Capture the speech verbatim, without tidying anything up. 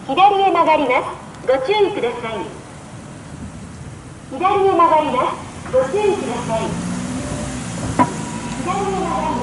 左へ曲がります。ご注意ください。左へ曲がります。ご注意ください。左へ曲がります。